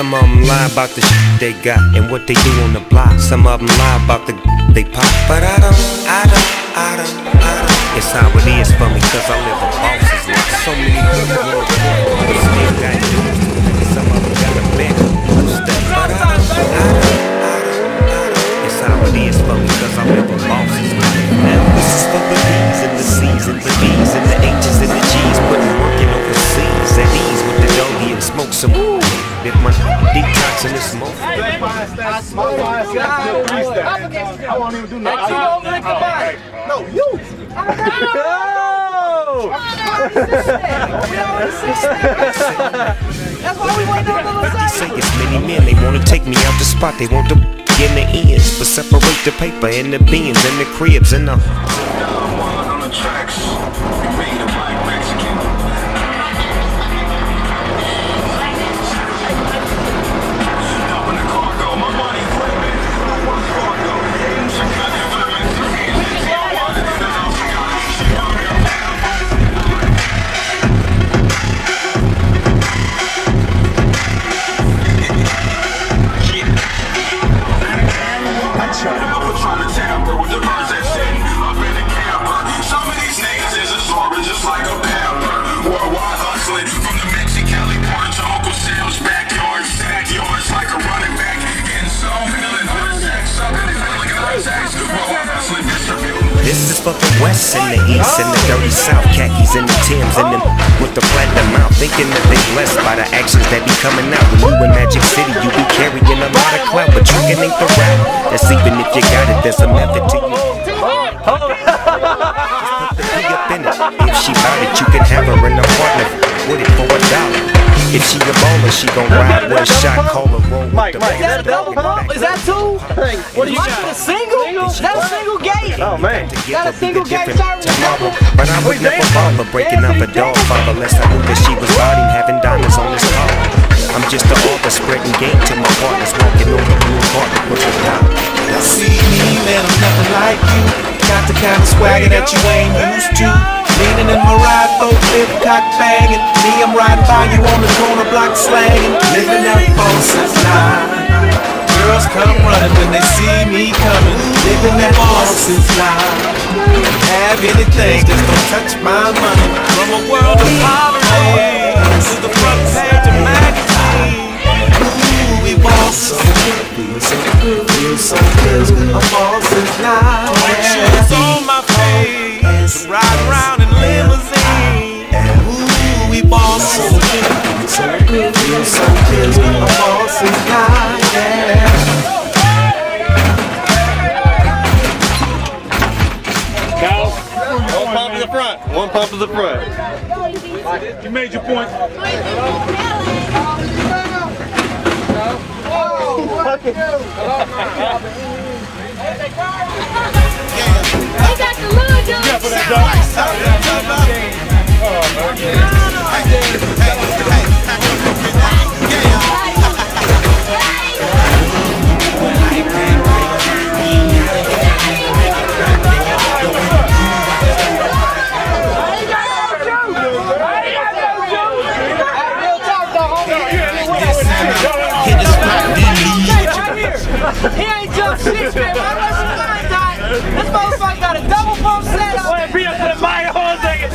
Some of them lie about the shit they got and what they do on the block. Some of them lie about the they pop. But I don't. It's how it is for me, cause I live a boss's life. So many good ones, but still got dudes. Some of them got a back step. But I don't. It's how it is for me, cause I live a boss's life. Now this is for the B's and the C's and the B's and the H's and the G's, putting working overseas at ease with the doggy and smoke some. Dip my detox in the smoke. I won't even do nothing. No, you. That's why we went on the other Say it's many men, they wanna take me out the spot, they want the in the ends, but separate the paper and the beans and the cribs and the on the tracks. Made of like Mexican. This is for the West and the East and the dirty South, khakis and the Timbs and them with the platinum mouth, thinking that they blessed by the actions that be coming out. When you in Magic City, you be carrying a lot of clout, but you can ain't the rap. That's even if you got it, there's a method to you. Just put the P up in it. If she bout it, you can have her in a partner with it for $1. If she a baller, she gon' ride with a shot, call her roll with the ball. Is that a double bump? Is that two? What do you got? A single? Is that a single gate? Oh man. Is that a single gate service? But I would never bother breaking up a dog father unless I knew that she was about him having diamonds on his car. I'm just the author spreading game to my partners, walking on the blue carpet with the dog. See me, man, I'm nothing like you. Got the kind of swagger that you ain't used to. Leaning in my ride, boat flip, cock banging. Me, I'm riding by you on the corner block slanging. Living that boss's life. Girls come running when they see me coming. Living that boss's life. Have anything, just don't touch my money. From a world of poverty to the front page of magazine. Ooh, we boss so good, feel so good, feel so good. A boss's life. Shoes on my face, ride around in limousine. And ooh, we boss so good, feel so good, feel so good. A boss's life, yeah. One pump to the front. One pump to the front. You made your point. They got the little dude. He ain't just shit, man. This motherfucker got a double pump set up. Boy, beat up to the mic, hold on a second.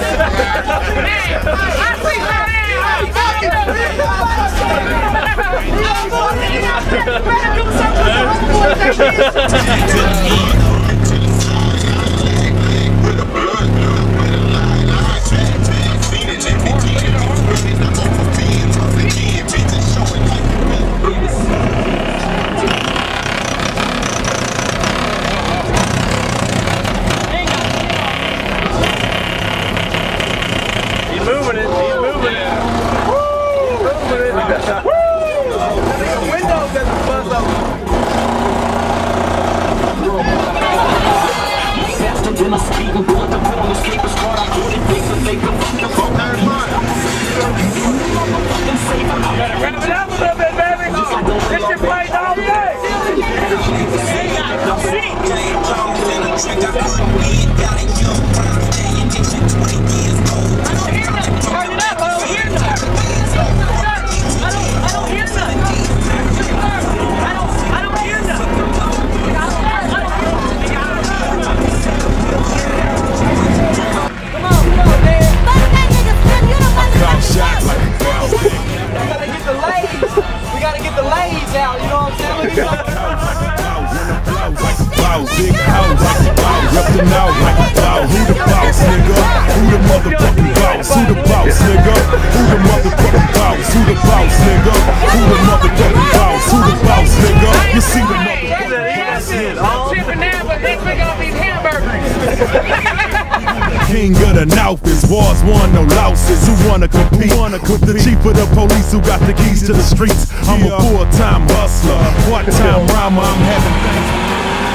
boss. Big house like a boss. Reppin' out like a boss. Who the boss, nigga? Who the motherfucking boss? Who the boss, nigga? Who the motherfucking boss? Who the boss, nigga? Who the motherfucking boss? Who the boss, nigga? You see the motherfucking boss. Tripping now, but next week I'll be hamburgers. King of the North, wars won, no losses. Who wanna compete? With the chief of the police who got the keys to the streets. I'm a full-time hustler, part-time rhymer. I'm having things.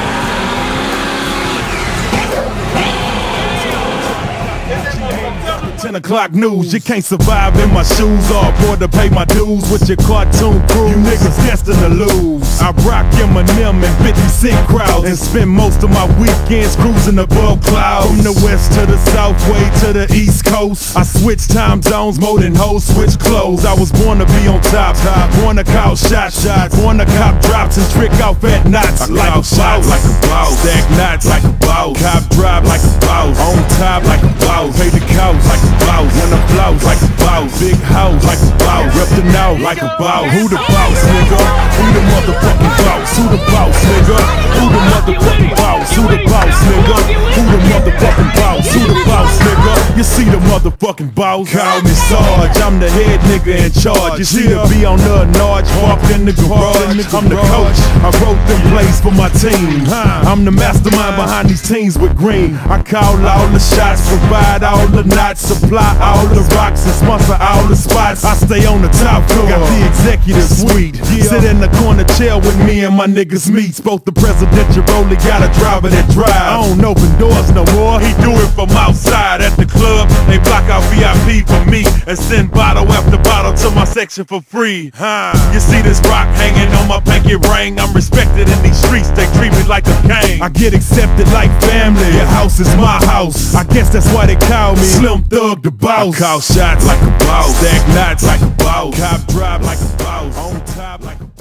10 o'clock news, you can't survive in my shoes or afford to pay my dues with your cartoon crew. You niggas destined to lose. I rock Eminem and 50 Cent crowds and spend most of my weekends cruising above clouds. From the west to the south way to the east coast, I switch time zones more than hoes switch clothes. I was born to be on top, born to call shots, born to cop drops and trick off at knots. Like a boss, like a boss. Stack knots like a boss. Cop drive like a boss. On top like a boss. Pay the cows like a boss. When I flows like a boss. Big house like a boss. Reppin' out like a boss. Who the boss, nigga? Who the motherfucking boss? Who the boss, nigga? Who the motherfucking boss? Who the boss, nigga? Who the motherfucking boss? Who the boss, nigga? You see the motherfucking boss? Call me Sarge, I'm the head nigga in charge. You see the B on the Norge, parked in the garage. I'm the coach, I wrote them plays for my team. I'm the mastermind behind these teams with green. I call all the shots, provide all the knots, supply all the rocks and sponsor all the spots. I stay on the top floor, got the executive suite. Sit in the corner chair with me and my niggas meet. Spoke the presidential rollie, got a driver that drive. I don't open doors no more, he do it from outside. At the club, they block out VIP for me and send bottle after bottle to my section for free. You see this rock hanging on my pinky ring. I'm respected in these streets, they treat me like a king. I get accepted like family, your house is my house. I guess that's why they call me Slim Thug the Boss. I call shots like a boss, stack knots like a boss, cop drive like a boss, on top like a boss.